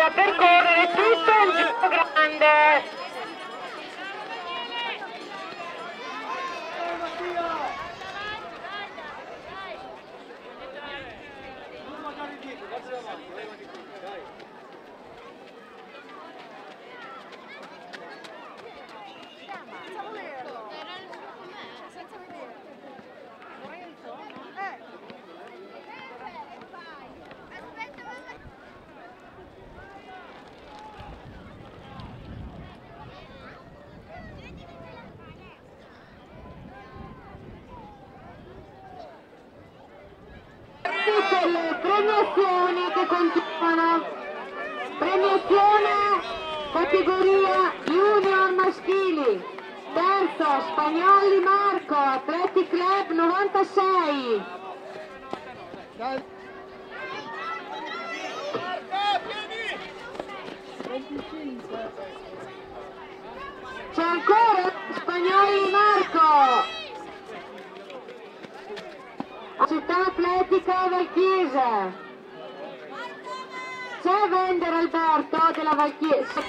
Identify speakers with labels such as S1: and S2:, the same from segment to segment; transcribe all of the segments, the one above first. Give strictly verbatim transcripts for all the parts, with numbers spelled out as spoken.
S1: a percorrere tutto il giro grande. Le premiazioni che continuano. Premiazione categoria junior maschili, terzo Spagnoli Marco, Athletic Club novantasei. C'è ancora Spagnoli Marco, Città Atletica Valchiese. C'è Vender Alberto della Valchiese.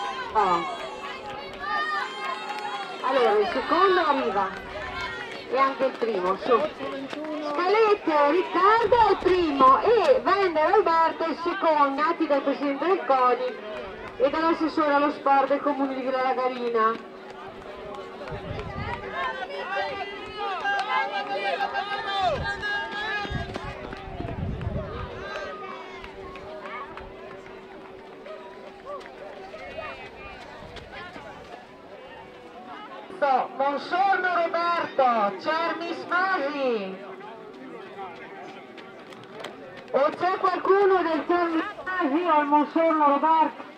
S1: Allora, il secondo arriva e anche il primo, su. Scalette Riccardo è il primo e Vender Alberto è il secondo, nati dal presidente del CONI e dall'assessore allo sport del comune di Villa Lagarina. Monsorno Roberto, Cermis Masi. O c'è qualcuno del Cermis Masi o il Monsorno Roberto?